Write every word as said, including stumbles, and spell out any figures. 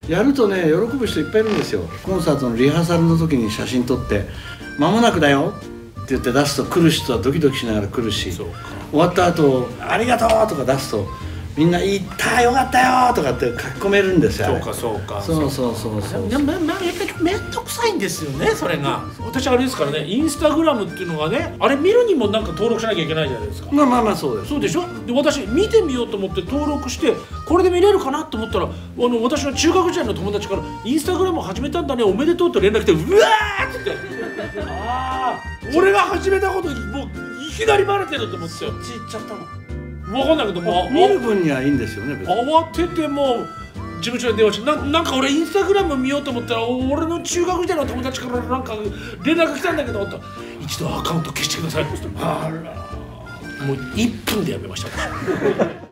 やるとね喜ぶ人いっぱいいるんですよ。コンサートのリハーサルの時に写真撮って「間もなくだよ」って言って出すと来る人はドキドキしながら来るし、終わった後ありがとう」とか出すとみんな「行ったよかったよ」とかって書き込めるんですよ。 そうかそうか。 そうそうそうそう。 でもやっぱり面倒くさいんですよね、それが。私あれですからね、インスタグラムっていうのがね、あれ見るにもなんか登録しなきゃいけないじゃないですか。 まあまあまあそうです。 そうでしょ。で私見てみようと思って登録してこれで見れるかなと思ったら、あの私の中学時代の友達から「インスタグラム始めたんだね、おめでとう」って連絡来て、うわーって言ってああ俺が始めたこともういきなりバレてると思ってよ。 そっち行っちゃったの。 分かんないけども見る分にはいいんですよね別に。 慌ててもう事務所に電話してな、なんか俺インスタグラム見ようと思ったら俺の中学時代の友達からなんか連絡来たんだけど一度アカウント消してくださいって言って、あらもういっぷんでやめました。